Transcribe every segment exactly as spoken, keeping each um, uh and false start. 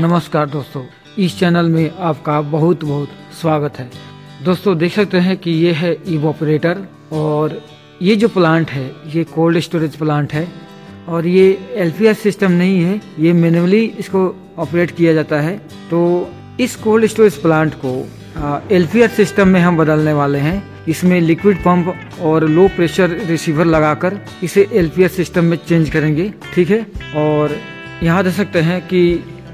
नमस्कार दोस्तों, इस चैनल में आपका बहुत बहुत स्वागत है। दोस्तों देख सकते हैं कि ये है इवोपरेटर और ये जो प्लांट है ये कोल्ड स्टोरेज प्लांट है और ये एलपीएस सिस्टम नहीं है, ये मैन्युअली इसको ऑपरेट किया जाता है। तो इस कोल्ड स्टोरेज प्लांट को एलपीएस सिस्टम में हम बदलने वाले हैं। इसमें लिक्विड पंप और लो प्रेशर रिसीवर लगाकर इसे एलपीएस सिस्टम में चेंज करेंगे, ठीक है। और यहाँ देख सकते हैं कि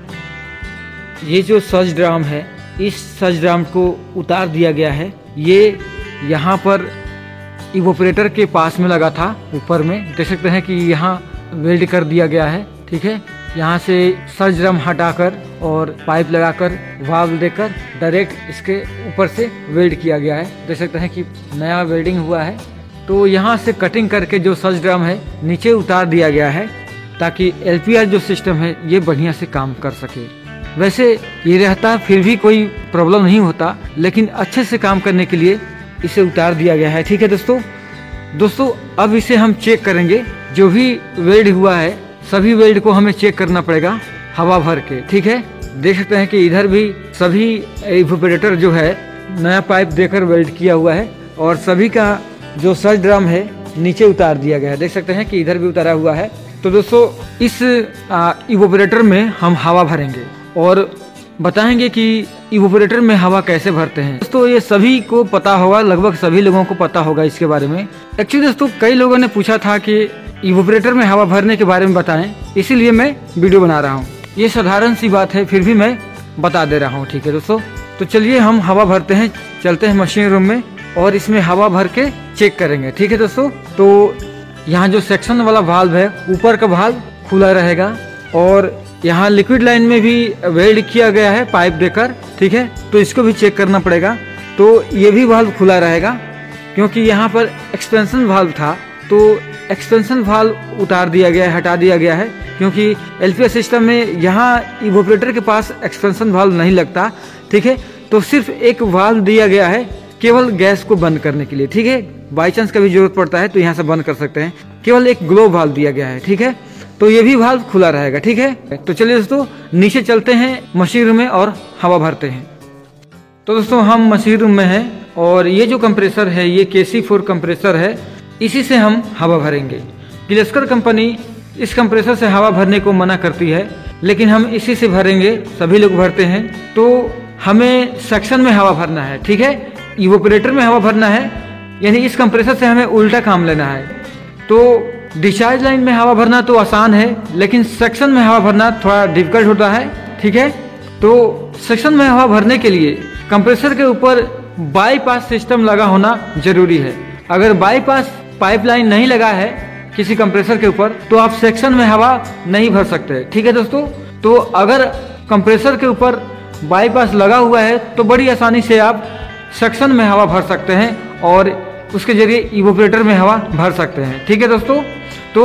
ये जो सज ड्राम है, इस सज ड्राम को उतार दिया गया है। ये यहाँ पर इवोपरेटर के पास में लगा था, ऊपर में देख सकते हैं कि यहाँ वेल्ड कर दिया गया है, ठीक है। यहाँ से सज ड्राम हटाकर और पाइप लगाकर वाल्व देकर डायरेक्ट इसके ऊपर से वेल्ड किया गया है। देख सकते हैं कि नया वेल्डिंग हुआ है। तो यहाँ से कटिंग करके जो सज ड्राम है नीचे उतार दिया गया है ताकि एलपीएस जो सिस्टम है ये बढ़िया से काम कर सके। वैसे ये रहता फिर भी कोई प्रॉब्लम नहीं होता, लेकिन अच्छे से काम करने के लिए इसे उतार दिया गया है, ठीक है दोस्तों। दोस्तों अब इसे हम चेक करेंगे। जो भी वेल्ड हुआ है सभी वेल्ड को हमें चेक करना पड़ेगा हवा भर के, ठीक है। देख सकते हैं कि इधर भी सभी इवोपरेटर जो है नया पाइप देकर वेल्ड किया हुआ है और सभी का जो सज ड्राम है नीचे उतार दिया गया है। देख सकते हैं कि इधर भी उतारा हुआ है। तो दोस्तों इस इवोपरेटर में हम हवा भरेंगे और बताएंगे कि इवोपरेटर में हवा कैसे भरते हैं। दोस्तों ये सभी को पता होगा, लगभग सभी लोगों को पता होगा इसके बारे में। एक्चुअली दोस्तों कई लोगों ने पूछा था कि इवोपरेटर में हवा भरने के बारे में बताएं, इसीलिए मैं वीडियो बना रहा हूँ। ये साधारण सी बात है, फिर भी मैं बता दे रहा हूँ, ठीक है दोस्तों। तो चलिए हम हवा भरते हैं, चलते हैं मशीन रूम में और इसमें हवा भर के चेक करेंगे, ठीक है दोस्तों। तो यहाँ जो सेक्शन वाला वाल्व है, ऊपर का वाल्व खुला रहेगा और यहाँ लिक्विड लाइन में भी वेल्ड किया गया है पाइप देकर, ठीक है। तो इसको भी चेक करना पड़ेगा। तो ये भी वाल्व खुला रहेगा क्योंकि यहाँ पर एक्सपेंशन वाल्व था, तो एक्सपेंशन वाल्व उतार दिया गया है, हटा दिया गया है क्योंकि एलपीएस सिस्टम में यहाँ इवोपरेटर के पास एक्सपेंशन वाल्व नहीं लगता, ठीक है। तो सिर्फ एक वाल्व दिया गया है केवल गैस को बंद करने के लिए, ठीक है। बाई चांस कभी जरूरत पड़ता है तो यहाँ से बंद कर सकते हैं। केवल एक ग्लो वाल्व दिया गया है, ठीक है। तो ये भी वाल्व खुला रहेगा, ठीक है। तो चलिए दोस्तों नीचे चलते हैं मशीन रूम में और हवा भरते हैं। तो दोस्तों हम मशीन रूम में हैं और ये जो कंप्रेसर है ये के सी फोर कंप्रेसर है, इसी से हम हवा भरेंगे। किर्लोस्कर कंपनी इस कंप्रेसर से हवा भरने को मना करती है, लेकिन हम इसी से भरेंगे, सभी लोग भरते हैं। तो हमें सेक्शन में हवा भरना है, ठीक है। इवोपरेटर में हवा भरना है, यानी इस कंप्रेसर से हमें उल्टा काम लेना है। तो डिस्चार्ज लाइन में हवा भरना तो आसान है, लेकिन सेक्शन में हवा भरना थोड़ा डिफिकल्ट होता है, ठीक है। तो सेक्शन में हवा भरने के लिए कंप्रेसर के ऊपर बाईपास सिस्टम लगा होना जरूरी है। अगर बाईपास पाइपलाइन नहीं लगा है किसी कंप्रेसर के ऊपर तो आप सेक्शन में हवा नहीं भर सकते, ठीक है दोस्तों। तो अगर कंप्रेसर के ऊपर बाईपास लगा हुआ है तो बड़ी आसानी से आप सेक्शन में हवा भर सकते हैं और उसके जरिए इवोपरेटर में हवा भर सकते हैं, ठीक है दोस्तों। तो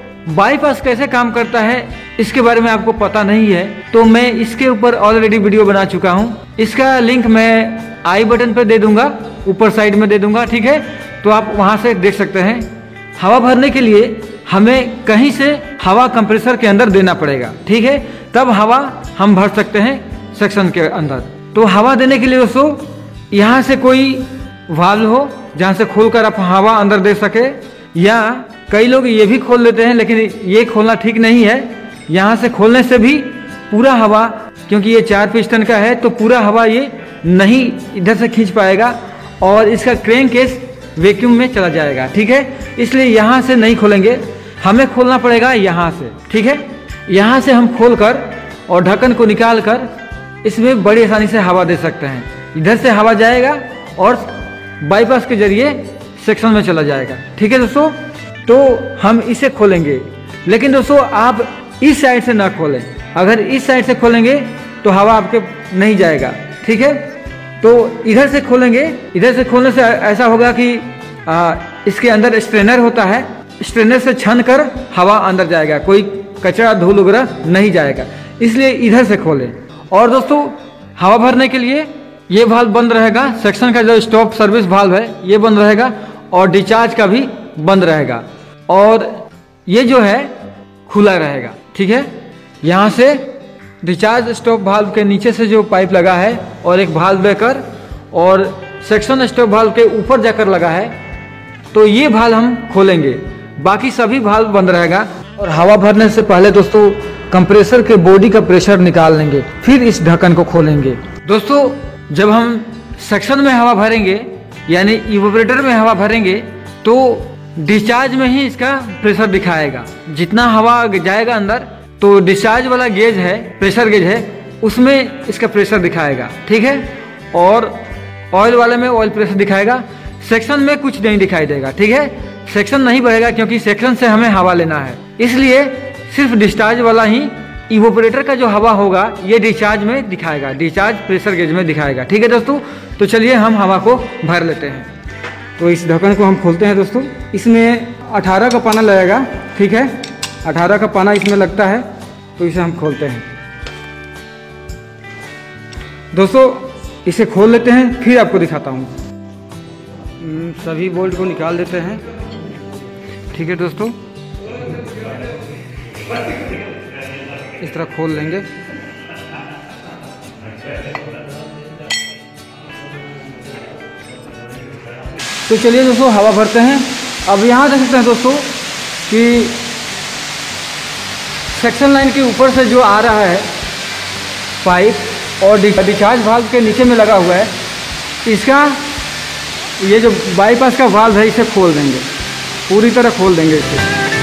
बाईपास कैसे काम करता है इसके बारे में आपको पता नहीं है, तो मैं इसके ऊपर ऑलरेडी वीडियो बना चुका हूँ। इसका लिंक मैं आई बटन पर दे दूंगा, ऊपर साइड में दे दूंगा, ठीक है। तो आप वहां से देख सकते हैं। हवा भरने के लिए हमें कहीं से हवा कंप्रेसर के अंदर देना पड़ेगा, ठीक है, तब हवा हम भर सकते हैं सेक्शन के अंदर। तो हवा देने के लिए दोस्तों यहाँ से कोई वाल्व हो जहाँ से खोलकर आप हवा अंदर दे सके, या कई लोग ये भी खोल लेते हैं, लेकिन ये खोलना ठीक नहीं है। यहाँ से खोलने से भी पूरा हवा, क्योंकि ये चार पिस्टन का है तो पूरा हवा ये नहीं इधर से खींच पाएगा और इसका क्रैंक केस वैक्यूम में चला जाएगा, ठीक है। इसलिए यहाँ से नहीं खोलेंगे, हमें खोलना पड़ेगा यहाँ से, ठीक है। यहाँ से हम खोलकर और ढक्कन को निकाल कर इसमें बड़ी आसानी से हवा दे सकते हैं। इधर से हवा जाएगा और बाईपास के जरिए सेक्शन में चला जाएगा, ठीक है दोस्तों। तो हम इसे खोलेंगे, लेकिन दोस्तों आप इस साइड से ना खोलें। अगर इस साइड से खोलेंगे तो हवा आपके नहीं जाएगा, ठीक है। तो इधर से खोलेंगे, इधर से खोलने से ऐसा होगा कि आ, इसके अंदर स्ट्रेनर होता है, स्ट्रेनर से छन कर हवा अंदर जाएगा, कोई कचरा धूल वगैरह नहीं जाएगा, इसलिए इधर से खोलें। और दोस्तों हवा भरने के लिए ये वाल्व बंद रहेगा, सेक्शन का जो स्टॉप सर्विस वाल्व है ये बंद रहेगा और डिस्चार्ज का भी बंद रहेगा और ये जो है खुला रहेगा, ठीक है। यहाँ से डिस्चार्ज स्टॉप वाल्व के नीचे से जो पाइप लगा है और एक वाल्व ब्रेकर और सेक्शन स्टॉप वाल्व के ऊपर जाकर लगा है, तो ये वाल्व हम खोलेंगे, बाकी सभी वाल्व बंद रहेगा। और हवा भरने से पहले दोस्तों कंप्रेसर के बॉडी का प्रेशर निकाल लेंगे, फिर इस ढक्कन को खोलेंगे। दोस्तों जब हम सेक्शन में हवा भरेंगे यानी इवोपरेटर में हवा भरेंगे तो डिस्चार्ज में ही इसका प्रेशर दिखाएगा। जितना हवा जाएगा अंदर तो डिस्चार्ज वाला गेज है, प्रेशर गेज है, उसमें इसका प्रेशर दिखाएगा, ठीक है। और ऑयल वाले में ऑयल प्रेशर दिखाएगा, सेक्शन में कुछ नहीं दिखाई देगा, ठीक है। सेक्शन नहीं बढ़ेगा क्योंकि सेक्शन से हमें हवा लेना है, इसलिए सिर्फ डिस्चार्ज वाला ही इवोपरेटर का जो हवा होगा ये डिस्चार्ज में दिखाएगा, डिस्चार्ज प्रेशर गेज में दिखाएगा, ठीक है दोस्तों। तो चलिए हम हवा को भर लेते हैं। तो इस ढक्कन को हम खोलते हैं दोस्तों। इसमें अठारह का पाना लगेगा, ठीक है, अठारह का पाना इसमें लगता है, तो इसे हम खोलते हैं दोस्तों। इसे खोल लेते हैं, फिर आपको दिखाता हूँ। सभी बोल्ट को निकाल देते हैं, ठीक है दोस्तों। इस तरह खोल लेंगे। तो चलिए दोस्तों हवा भरते हैं। अब यहाँ देख सकते हैं दोस्तों कि सेक्शन लाइन के ऊपर से जो आ रहा है पाइप और डिस्चार्ज वाल्व के नीचे में लगा हुआ है, इसका ये जो बाईपास का वाल्व है इसे खोल देंगे, पूरी तरह खोल देंगे इसे।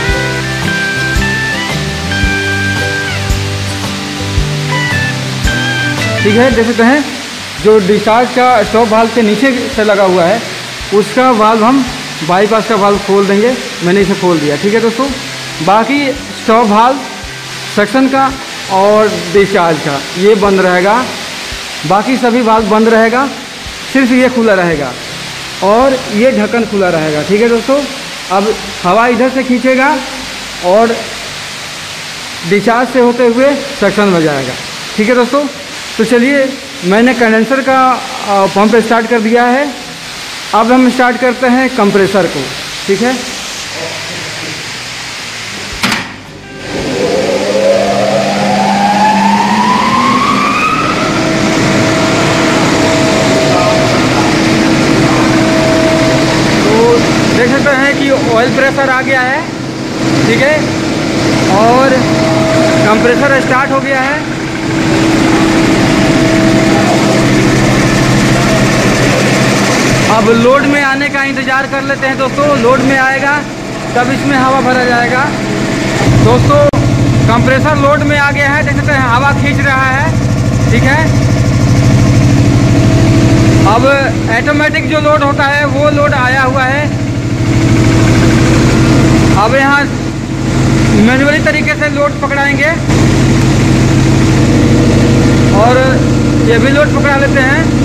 ठीक है, देख सकते हैं जो डिस्चार्ज का स्टॉप वाल्व के नीचे से लगा हुआ है उसका वाल्व हम बाईपास का वाल्व खोल देंगे। मैंने इसे खोल दिया, ठीक है दोस्तों। बाकी स्टॉप वाल्व सेक्शन का और डिस्चार्ज का ये बंद रहेगा, बाकी सभी वाल्व बंद रहेगा, सिर्फ ये खुला रहेगा और ये ढक्कन खुला रहेगा, ठीक है दोस्तों। अब हवा इधर से खींचेगा और डिस्चार्ज से होते हुए सेक्शन में जाएगा, ठीक है दोस्तों। तो चलिए मैंने कंडेंसर का पंप स्टार्ट कर दिया है, अब हम स्टार्ट करते हैं कंप्रेसर को, ठीक है। तो देख सकते हैं कि ऑयल प्रेशर आ गया है, ठीक है, और कंप्रेसर स्टार्ट हो गया है। अब लोड में आने का इंतज़ार कर लेते हैं दोस्तों। लोड में आएगा तब इसमें हवा भरा जाएगा। दोस्तों कंप्रेसर लोड में आ गया है, देख सकते हैं हवा खींच रहा है, ठीक है। अब ऑटोमेटिक जो लोड होता है वो लोड आया हुआ है। अब यहाँ मैन्युअली तरीके से लोड पकड़ाएंगे और ये भी लोड पकड़ा लेते हैं।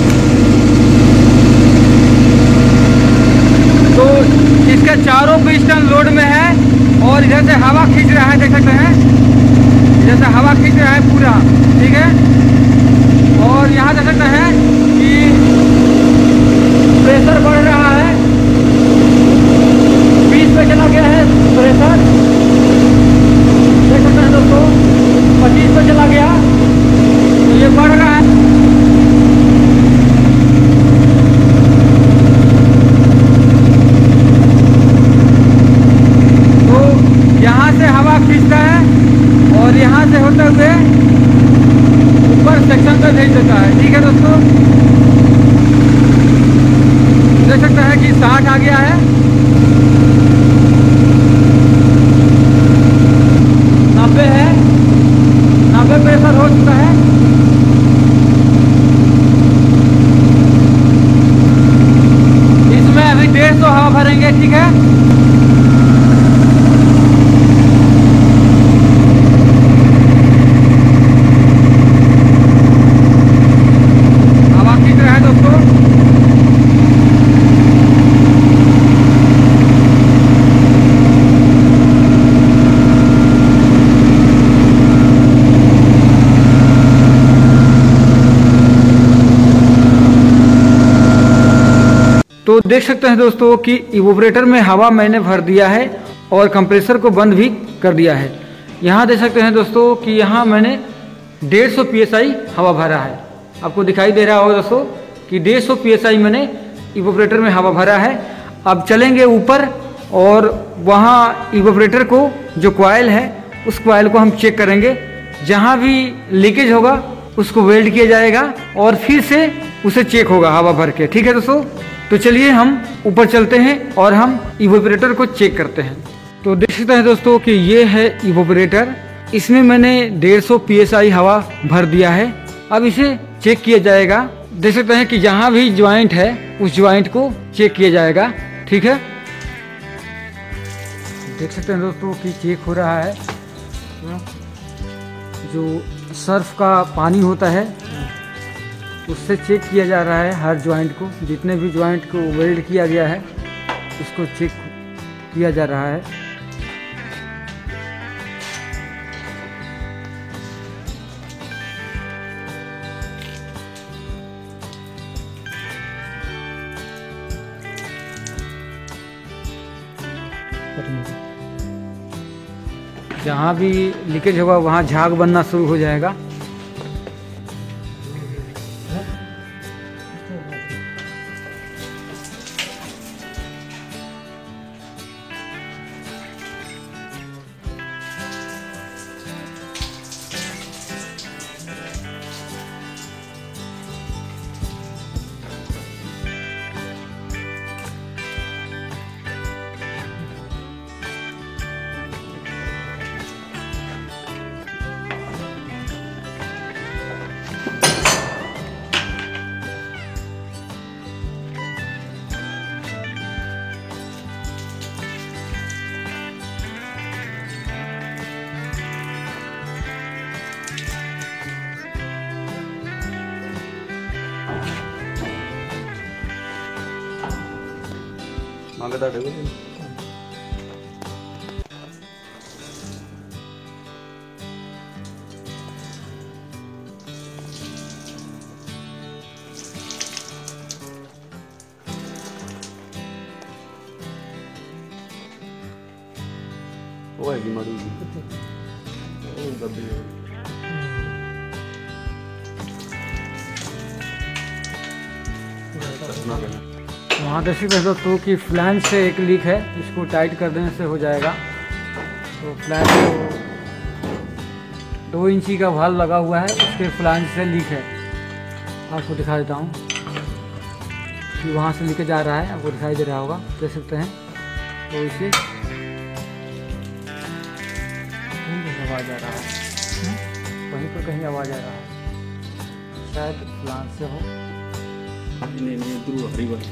तो इसका चारों पिस्टन लोड में है और इधर से हवा खींच रहा है, देख सकते हैं इधर से हवा खींच रहा है पूरा, ठीक है। और यहाँ देख सकते हैं कि प्रेशर बढ़ रहा है, बीस पे चला गया है प्रेशर, देख सकते हैं दोस्तों, पच्चीस पे चला गया, तो ये बढ़ रहा है। यहाँ से हवा खींचता है और यहाँ से होते हुए ऊपर सेक्शन पे भेज देता है, ठीक है दोस्तों। देख सकते हैं कि साठ आ गया है, नब्बे है, नब्बे प्रेशर हो चुका है। इसमें अभी डेढ़ सौ हवा भरेंगे, ठीक है। तो देख सकते हैं दोस्तों कि इवोपरेटर में हवा मैंने भर दिया है और कंप्रेसर को बंद भी कर दिया है। यहाँ देख सकते हैं दोस्तों कि यहाँ मैंने डेढ़ सौ पी एस आई हवा भरा है। आपको दिखाई दे रहा होगा दोस्तों कि डेढ़ सौ पी एस आई मैंने इवोपरेटर में हवा भरा है। अब चलेंगे ऊपर और वहाँ इवोपरेटर को जो कॉइल है उस कॉइल को हम चेक करेंगे। जहाँ भी लीकेज होगा उसको वेल्ड किया जाएगा और फिर से उसे चेक होगा हवा भर के। ठीक है दोस्तों, तो चलिए हम ऊपर चलते हैं और हम इवोपरेटर को चेक करते हैं। तो देख सकते हैं दोस्तों कि ये है इवोपरेटर। इसमें मैंने डेढ़ सौ पी एस आई हवा भर दिया है। अब इसे चेक किया जाएगा। देख सकते हैं कि जहाँ भी ज्वाइंट है उस ज्वाइंट को चेक किया जाएगा। ठीक है, देख सकते हैं दोस्तों कि चेक हो रहा है। जो सर्फ का पानी होता है उससे चेक किया जा रहा है हर ज्वाइंट को। जितने भी ज्वाइंट को वेल्ड किया गया है उसको चेक किया जा रहा है। जहाँ भी लीकेज होगा वहाँ झाग बनना शुरू हो जाएगा। मांगे ਤੁਹਾਡੇ ਕੋਲ ਉਹ ਹੈਗੀ ਮਾੜੀ ਜੀ ਉਹ ਗੱਡੀ वहाँ देख सकते हैं दोस्तों कि फ्लैंज से एक लीक है। इसको टाइट कर देने से हो जाएगा। तो फ्लैंज को दो इंची का वाल्व लगा हुआ है, उसके फ्लैंज से लीक है। आपको दिखा देता हूँ कि वहाँ से लीकेज आ रहा है। आपको दिखाई दे रहा होगा, देख सकते हैं। तो इसे आवाज़ आ रहा है, वहीं पर कहीं आवाज़ आ रहा है, शायद फ्लैंज से हो। नहीं नहीं इधर हरी बात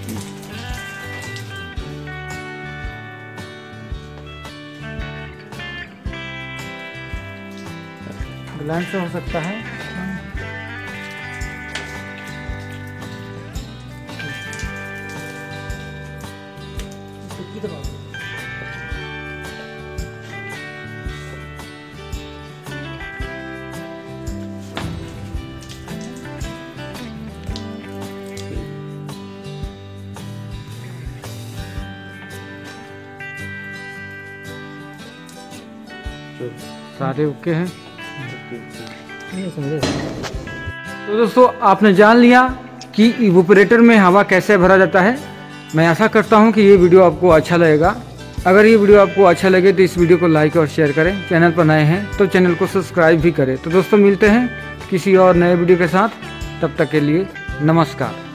ग्लैंड से हो सकता है। सारे ओके हैं। तो दोस्तों आपने जान लिया कि इवोपरेटर में हवा कैसे भरा जाता है। मैं आशा करता हूं कि ये वीडियो आपको अच्छा लगेगा। अगर ये वीडियो आपको अच्छा लगे तो इस वीडियो को लाइक और शेयर करें। चैनल पर नए हैं तो चैनल को सब्सक्राइब भी करें। तो दोस्तों मिलते हैं किसी और नए वीडियो के साथ, तब तक के लिए नमस्कार।